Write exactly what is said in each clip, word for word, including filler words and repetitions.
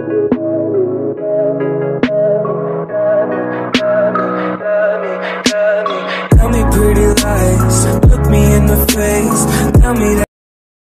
Tell me pretty lies, look me in the face, tell me that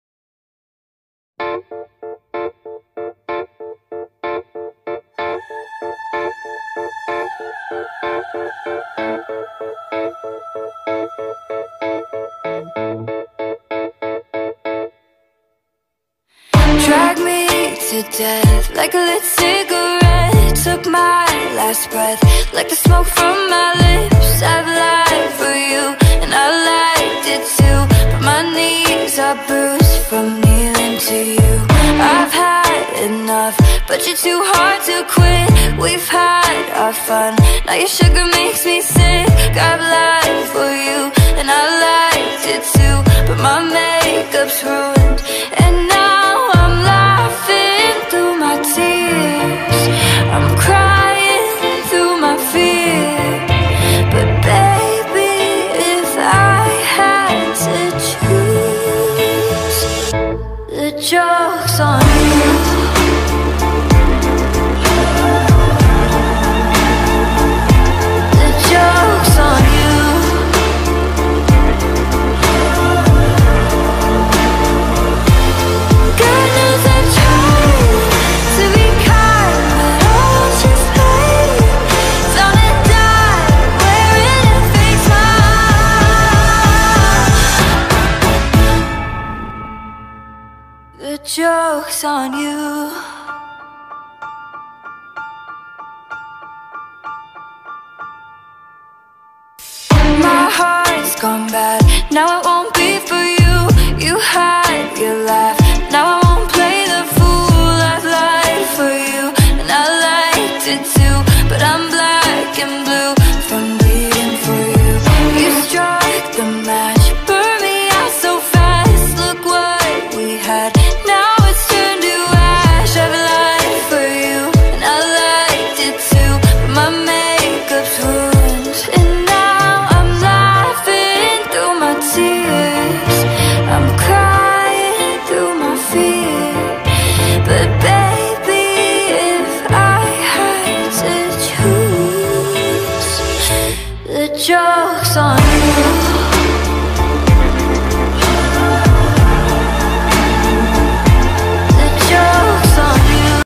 drag me to death like a lit cigarette. Took my last breath like the smoke from my lips. I've lied for you and I liked it too, but my knees are bruised from kneeling to you. I've had enough, but you're too hard to quit. We've had our fun, now your sugar makes me sick. I've lied for you and I liked it too, but my makeup's ruined and now I'm laughing through my tears. I'm crying through my fear. But baby, if I had to choose, the joke's on you. The joke's on you. God knows I tried to be kind, but I was just hate. Gonna die wearing a fake smile. The joke's on you. My heart's gone bad, now it won't be for you. You had your laugh, now I won't play the fool. I've lied for you and I liked it too, but I'm black and blue from bleeding for you. You struck the match, burned me out so fast. Look what we had, now it's turned to ash. I've lied for you and I liked it too, but my makeup's ruined and now I'm laughing through my tears. I'm crying through my fear. But baby, if I had to choose, the joke's on